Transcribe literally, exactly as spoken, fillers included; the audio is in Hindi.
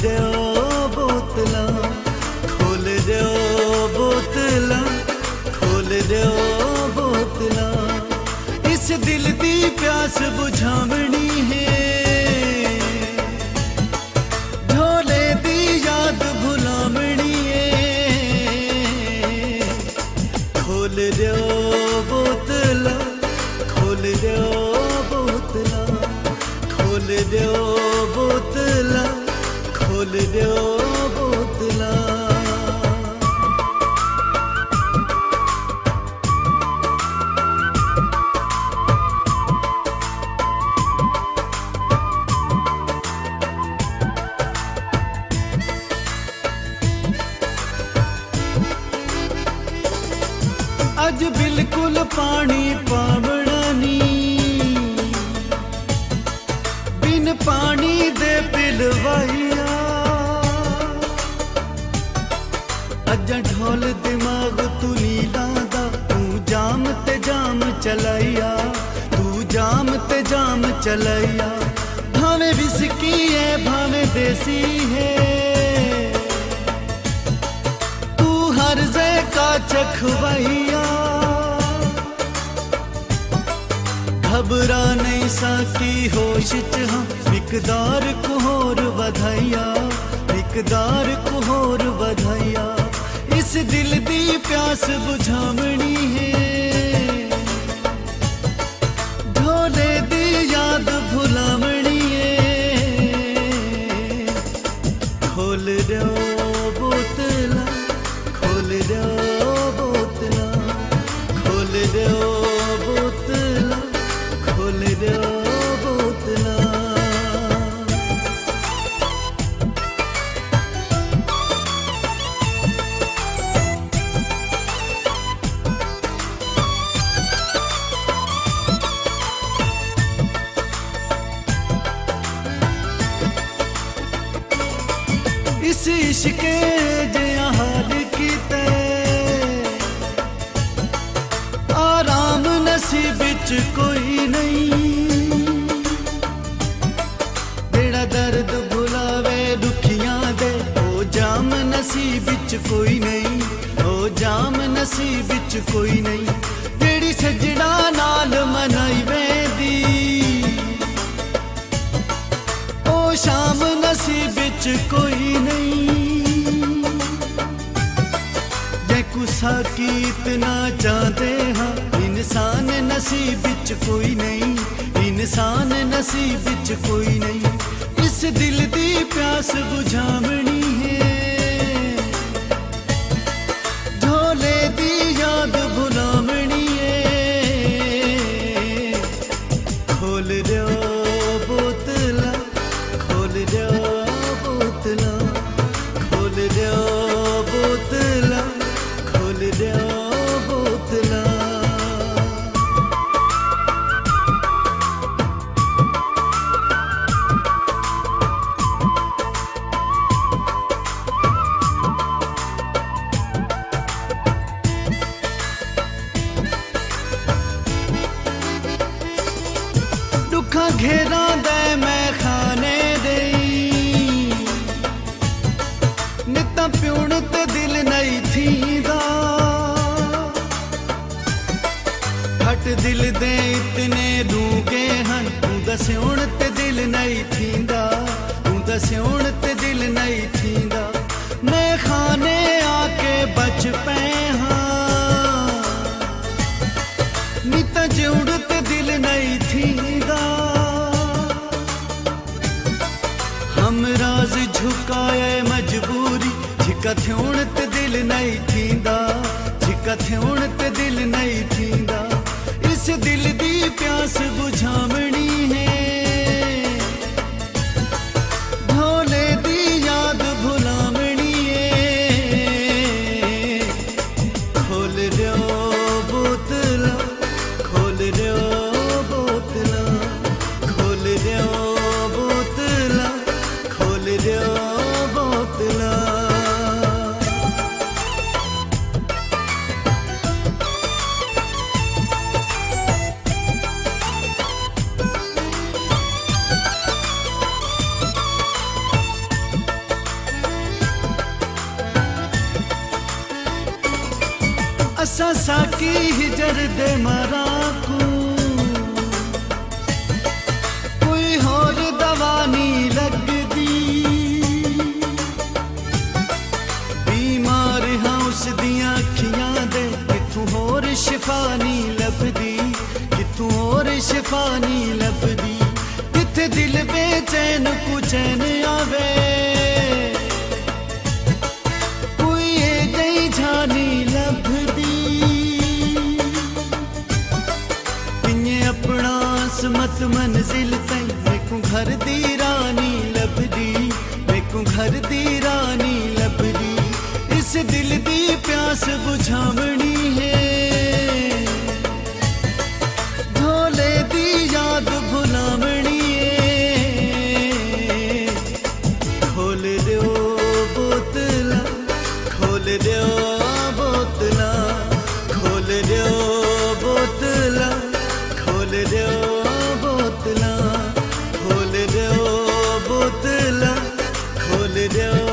ਦਿਓ ਬੋਤਲਾਂ ਖੋਲ ਦਿਓ ਬੋਤਲਾਂ ਖੋਲ ਦਿਓ ਬੋਤਲਾਂ इस दिल दी प्यास बुझावनी है ढोले दी याद भुलावनी है खोल दियो बोतला खोल दियो बोतला खोल दियो बोतला खोल दियो बोतला अज बिल्कुल पानी पावना नी बिन पानी दे पिलवाइया अज ढोल दिमाग तू नीला दा तू जाम ते जाम चलाइया तू जाम ते जाम चलाइया भावे विस्की है भावे देसी है तू हर जे का चखवाइया घबरा नहीं साकी होश च हाँ मिकदार को होर वधाइया मिकदार को होर वधाइया इस दिल दी प्यास बुझावनी है ढोले दी याद भुलावनी है खोल दियो बोतला खोल दियो बोतला खोल दियो बोतला खोल दियो बोतला इस इश्के जिया हाल कीते आराम नसीब विच कोई नहीं जेड़ा दर्द भुलावे दुखियां दे ओ जाम नसीब विच कोई नहीं ओ जाम नसीब विच कोई नहीं जेड़ी सजना नाल मनाई वेंदी ओ शाम नसीब विच कोई नहीं जे कुसा की इतना चाहते हाँ इंसान नसीब विच कोई नहीं इंसान नसीब विच कोई नहीं इस दिल दी प्यास बुझावनी है ढोले दी याद भुलावनी है खोल दियो बोतला खोल दियो बोतला खोल दियो बोतला खोल दियो बोतला दुखा घेरा दे मैं खाने दई निता प्यूण ते दिल नहीं थींदा हट दिल दे इतने डूंगे हन तू दस्योण ते दिल नहीं थींदा तू दस्योण ते दिल नहीं थींदा मैं खाने आके बच पे हाँ निता जुड़ ते दिल नहीं थींदा हम राज झुकाए मजबूरी झिका थ्योण ते दिल नहीं थींदा झिका थ्योण ते दिल नहीं थींदा इस दिल दी प्यास बुझावनी है ढोले दी याद भुलावनी है खोल दियो बोतला खोल दियो बोतला खोल दियो बोतला खोल दियो बोतला असा साकी हिजर दे मराकू कोई होर दवा नहीं लगदी बीमार हाँ उस दियां अखियां दे किथों होर शिफा नहीं लभदी किथों होर शिफा नहीं लभदी जिथे दिल बेचैन को चैन आवे कोई ए जई जानी लभदी पिंजे अपना असमत मंजिल तई मेकू घर दी रानी लभदी मेकू घर दी रानी लभदी इस दिल दी प्यास बुझावनी है ढोले दी याद भुलावनी खोल दियो बोतला खोल दियो बोतला खोल दियो बोतला खोल दियो बोतला खोल दियो बोतला खोल दियो